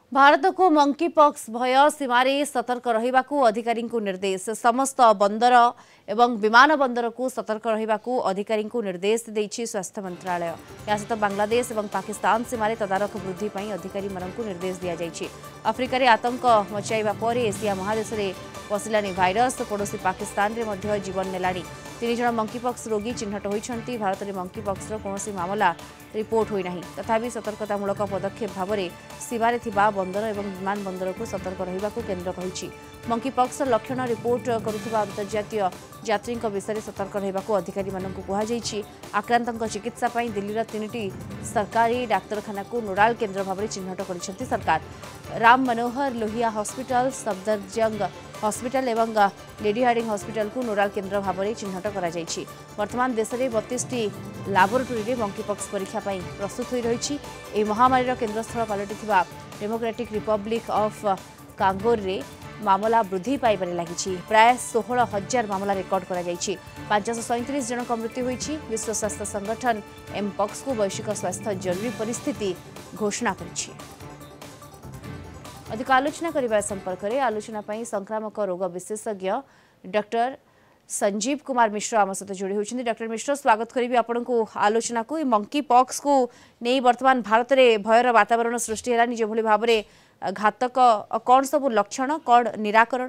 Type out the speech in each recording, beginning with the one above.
भारत को monkey pox भय सीमार सतर्क रहा अधिकारी निर्देश समस्त बंदर एवं विमान बंदर को सतर्क रहा अधिकारी निर्देश देछि स्वास्थ्य मंत्रालय। या सहित बांग्लादेश और पाकिस्तान सीमार तदारख वृद्धि अधिकारी निर्देश दि जाइछि। अफ्रिकार आतंक मचाइबा पर एशिया महादेश में पशिलानी भाइरस पड़ोशी पाकिस्तान में जीवन नेलानी। 3 जन मंकीपॉक्स रोगी चिन्हट होइछन्ति। भारत में मंकीपॉक्स कौनसी मामला रिपोर्ट होई नाही। तथापि सतर्कतामूलक पदक्षेप भाव में सीमारे थिबा बंदर और विमान बंदर को सतर्क रहिबा को केन्द्र कहिछि। मंकीपॉक्स लक्षण रिपोर्ट करुवा अंतर्जातीय यात्री विषय सतर्क रहिबा को अधिकारी मानक कहुछि। आक्रांतक चिकित्सा पई दिल्लीर 3टी सरकारी डाक्तरखाना को नोडाल केन्द्र भाव में चिन्हट करिसेंति सरकार। राम मनोहर लोहिया हॉस्पिटल, सफदरजंग हॉस्पिटल एवं लेडी हार्डिंग हॉस्पिटल को नोडाल केन्द्र भाव में चिन्हट करा जाइछि। वर्तमान देश में 32टी लैबोरेटरी में मंकीपॉक्स परीक्षा पई प्रस्तुत हो रही। यह महामारी केन्द्रस्थल पलटिथिबा डेमोक्रेटिक रिपब्लिक ऑफ कांगोर रे मामला वृद्धि पाइबारे लगी। प्राय 16,000 मामला रेकर्ड करा जाइछि। 537 जनक मृत्यु होइछि। विश्व स्वास्थ्य संगठन एमपॉक्स को वैश्विक स्वास्थ्य जरूरी परिस्थिति घोषणा करिछि। अधिक आलोचना करने संपर्क में आलोचना संक्रामक रोग विशेषज्ञ डॉक्टर संजीव कुमार मिश्र आम सहित जोड़ी होती। डॉक्टर मिश्र, स्वागत करी आपण को आलोचना को। मंकी पॉक्स को नहीं वर्तमान भारत में भयर वातावरण सृष्टि है जो भाव में घातक कौन सब लक्षण कौन निराकरण?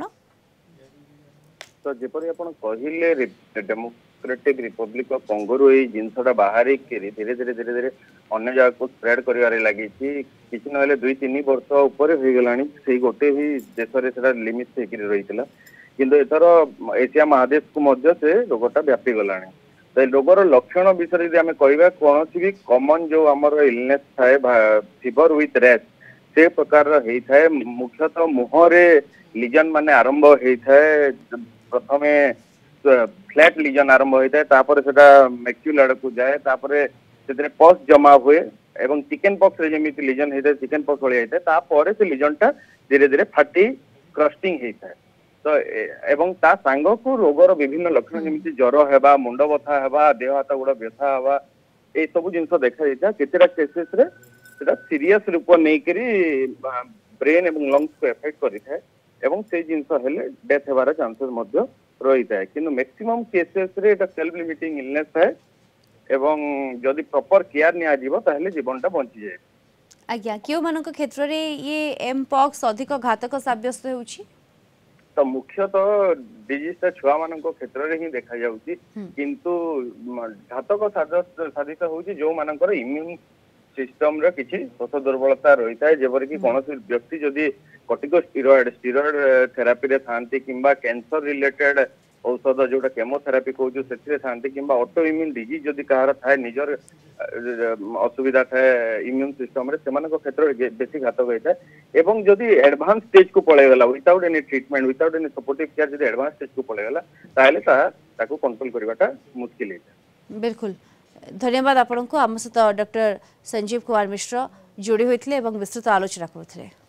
तो जपरी आपण कहिले डेमोक्रेटिक रिपब्लिक ऑफ कांगो ये जिनसटा बाहर धीरे धीरे धीरे धीरे अन्य जगह को स्प्रेड कर लगी। किसी ना 2-3 वर्ष उपर हो गलानी से गोटे भी देश में लिमिट रही किंतु एथर एशिया महादेश को मध्य से रोगटा व्यापी गलानी। तो रोगर लक्षण विषय यदि आम कह कौन भी कॉमन जो आमर इलनेस थाए फीवर विथ रैश से प्रकार होता है। मुख्यतः मुहरे लिजन माने आरंभ होता है। प्रथम फ्लैट लिजन आरंभ होता है, तापर सेटा मैक्यूल आड़ को जाए, तापर से पस जमा हुए एवं चिकेन पॉक्स रे जमी लिजन होता है, चिकेन पॉक्स भली होता है, तापर से लिजनटा धीरे धीरे फाटी क्रस्टिंग होता है। तो एवं ता सांग को रोगर विभिन्न लक्षण जमी ज्वर हेबा, मुंड बथा हेबा, देह हाथ गोड़ व्यथा हेबा, ए सब जिनस देखा जाता। केतेटा केसेस रे सेटा सीरियस रूप नहीं करी ब्रेन एवं लंग्स को एफेक्ट करि थाए एवं से जिनस हेले डेथ हेबार चांसेस मध्य रही है। किंतु मैक्सिमम केसेस रे एटा सेल्फ लिमिटिंग इलनेस है एवं जदि प्रॉपर केयर निया जीवो ताहले जीवनटा बंची जाए। आज्ञा क्यों मानक क्षेत्र रे ये एमपॉक्स अधिक घातक साब्यस्त होउछि? तो मुख्यतः डिजीज छुआ मान क्षेत्र में ही देखा जाउछि, किंतु घातक साधित होउछि जो मानकर इम्यून सिस्टम रे किछि दोष दुर्बलता रही है। जेपरि कि कौन व्यक्ति जदि कॉर्टिकोस्टेरॉइड थेरापी रे थांती किंबा कैंसर रिलेटेड औषध जोटा केमोथेरापी कहूँ से थांती किंबा ऑटो इम्यून डिजीज जदि कहार थाए निजर असुविधा थाए इम्यून सिस्टम रे सेमान क्षेत्र बेसी घातक होता है। एवं जदि एडवांस स्टेज को पळेगला without any treatment without any supportive care जदि एडवांस स्टेज को पळेगला ताले ताको कंट्रोल करवाटा मुश्किल है। बिल्कुल धन्यवाद आपन को आम सहित डॉक्टर संजीव कुमार मिश्र जोड़ी होते विस्तृत आलोचना करते।